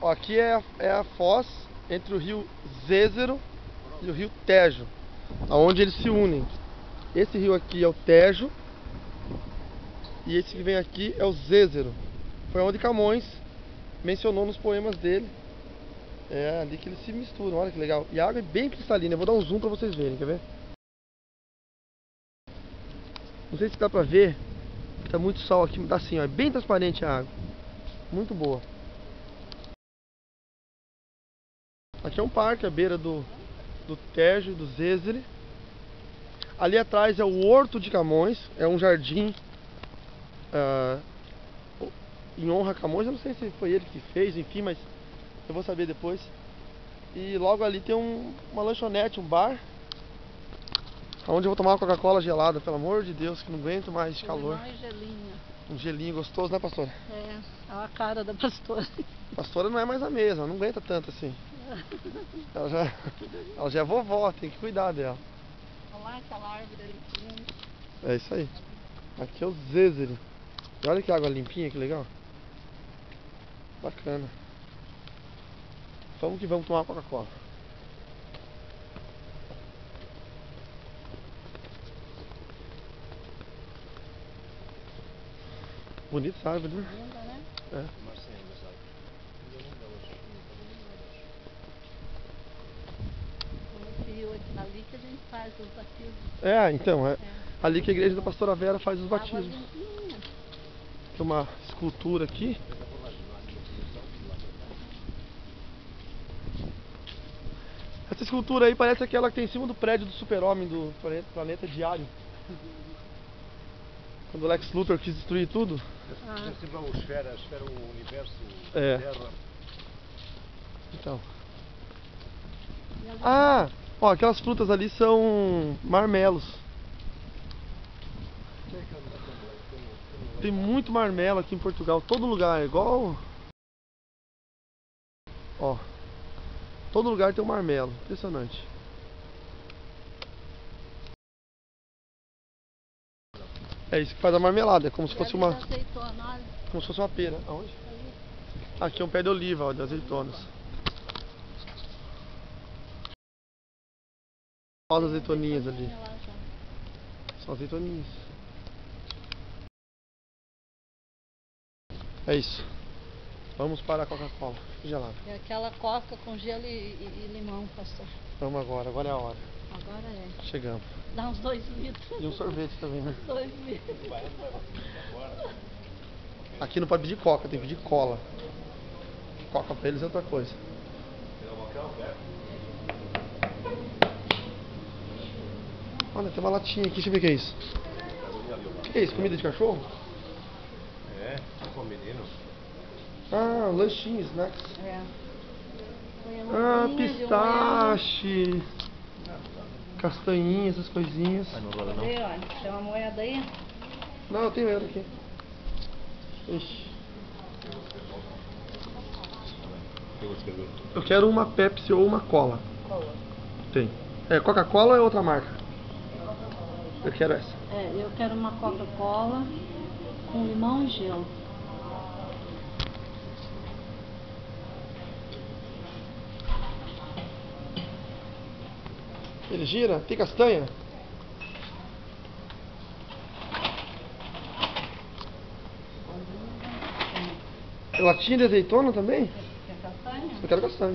Ó, aqui é a foz entre o rio Zézero e o rio Tejo, aonde eles se unem. Esse rio aqui é o Tejo e esse que vem aqui é o Zézero. Foi onde Camões mencionou nos poemas dele. É ali que eles se misturam, olha que legal. E a água é bem cristalina, eu vou dar um zoom pra vocês verem, quer ver? Não sei se dá pra ver, tá muito sol aqui, tá assim, ó, é bem transparente a água. Muito boa. Aqui é um parque à beira do Tejo e do Zézere. Ali atrás é o Horto de Camões, é um jardim em honra a Camões. Eu não sei se foi ele que fez, enfim, mas eu vou saber depois. E logo ali tem uma lanchonete, um bar, onde eu vou tomar uma Coca-Cola gelada, pelo amor de Deus, que não aguento mais de calor. Um gelinho gostoso, né, pastora? É a cara da pastora. A pastora não é mais a mesma, não aguenta tanto assim. Ela já é vovó, tem que cuidar dela. Olha lá aquela árvore ali. É isso aí. Aqui é o Zézere. E olha que água limpinha, que legal. Bacana. Vamos que vamos tomar uma Coca-Cola. Bonita essa árvore, né? Linda, né? É. Esse rio aqui ali que a gente faz os batismos. É, então, ali que a igreja da pastora Vera faz os Água batismos. limpinha. Tem uma escultura aqui. Essa escultura aí parece aquela que tem em cima do prédio do Super-Homem do Planeta Diário. Quando o Lex Luthor quis destruir tudo. É sempre a esfera, o universo, É. a Terra. Então. Ah! Ó, aquelas frutas ali são marmelos. Tem muito marmelo aqui em Portugal, todo lugar, é igual. Ó. Todo lugar tem um marmelo, impressionante. É isso que faz a marmelada, é como se fosse uma. Como se fosse uma pera. Aonde? Aqui é um pé de oliva, ó, de azeitonas. Olha as azeitoninhas ali. São azeitoninhas. É isso. Vamos para a Coca-Cola gelada. É aquela coca com gelo e limão, pastor. Vamos agora é a hora. Agora é. Chegamos. Dá uns 2 litros. E um sorvete também, né? 2 litros. Aqui não pode pedir coca, tem que pedir cola. Coca pra eles é outra coisa. Olha, tem uma latinha aqui, deixa eu ver o que é isso. O que é isso? Comida de cachorro? É, com o menino. Ah, lanchinhos, snacks. É. Ah, pistache. Castanhinha, essas coisinhas. Ai, não rola não. Cadê, ó? Tem uma moeda aí? Não, eu tenho ela aqui. Ixi. Eu quero uma Pepsi ou uma cola. Cola. Tem. É, Coca-Cola ou é outra marca? Eu quero essa. É, eu quero uma Coca-Cola com limão e gelo. Ele gira? Tem castanha? Tem latinha de azeitona também? Quer castanha? Eu quero castanha.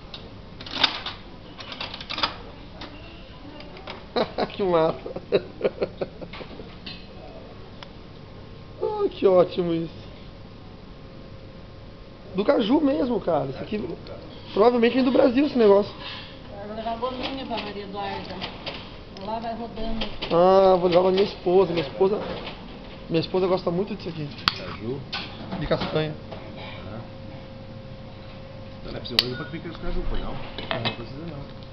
Que massa. Oh, que ótimo isso. Do caju mesmo, cara. Isso aqui provavelmente vem do Brasil esse negócio. Vou levar gominha pra Maria Eduarda. Lá vai rodando. Ah, vou levar pra minha esposa. Minha esposa gosta muito disso aqui. Caju. De castanha. Não é preciso olhar para que fica os caju, não. Não precisa não.